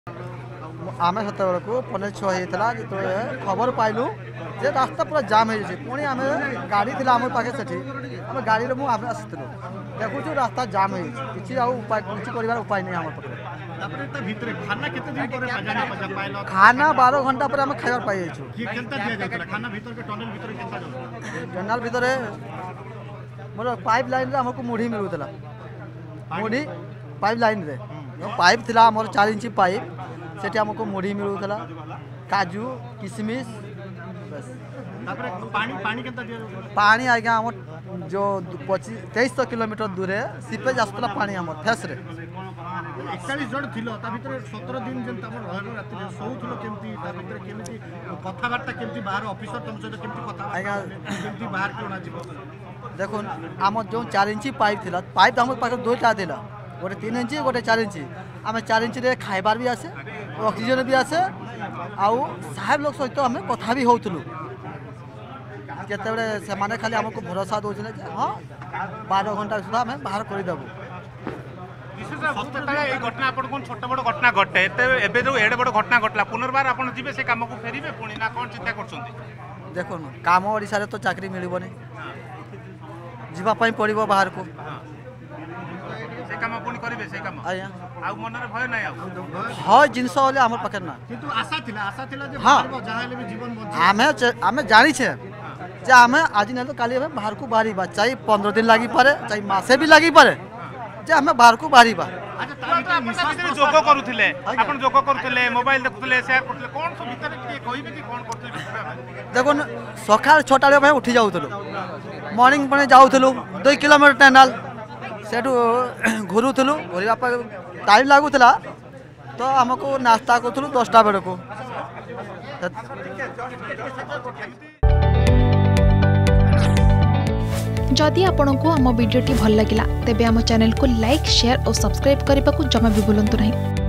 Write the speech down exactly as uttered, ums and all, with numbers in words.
आम सत बेलू पने छः होता जो खबर पाइलु जे रास्ता पूरा जाम हो पुणी आम गाड़ी थी आम पाखे से आम गाड़ी में आम आसलु देखु रास्ता जाम हो किसी कर उपाय नहीं आम पाखे खाना बारह घंटा पर आम खाइबार पाई टनल भितर मोर पाइप लाइन आमको मुढ़ी मिलूला मुढ़ी पाइप लाइन रे पाइप थिला मोर चार इंची पाइप सेठी आमको मुढ़ी मिलूला काजू किशमिश बस पानी पानी पानी आज्ञा आम जो पची तेईस किलोमीटर दूर सीपेज आसला पानी आम फेस रे एकचालीस जन थिलो ता भितर सत्रह दिन जन तमर रहलो राति सोउथलो केमती ता भितर केमती कथाबार्ता केमती बाहर ऑफिसर तुम सहित केमती कथा आज्ञा केमती बाहर कोना जीवो देखो आम जो चार इंची पाइप थिला पाइप आम पाखे दुईटा दिला गोटे तीन इंची गोटे चार इंची आम चार इंची रे खाइबार भी आसे ऑक्सीजन भी आसे आउ साहेब लोग सहित आम कथा भी होउथलु केते से माने खाली आमको भरोसा दौले हाँ बारह घंटा सुधा आम बाहर करदेबू घटना छोट बड़ घटना घटे एबे जो एडे बड़ घटना घटला पुनर्बार आप जी से कम को फेरबे पुणी ना कौन चिंता कर देखो काम ओडिशा रे तो चाकरी मिलबनी जीवाई पड़ो बाहर को से काम पुणी करेंगे से काम आज्ञा आ मन भय ना हाँ जिनस आम पाखे ना किंतु आशा थिला आशा थिला जे हाँ जहां भी जीवन आमे आमे जानी छे जे आमे आज नहीं तो काली बाहर को बाहरी चाहे पंद्रह दिन लगी पारे चाहे मासे भी लगी पारे जे आमे बाहर को बाहरी जोग करुले आपण जोग करुले मोबाइल देखुले शेयर करते कौन सब भीतर के कहबे कि कौन करते देखो सकाल छटा भाई उठी जाऊँ मॉर्निंग पड़े जाऊँ दुई किलोमीटर टनल सेठू घुरुलु घुरवा टाइम लगुला तो आमको नास्ता करूँ दसटा बेलू जदि आपंक आम भिडी भल लगा तेब आम चैनल को लाइक शेयर और सब्सक्राइब करने को जमा भी भूलु नहीं।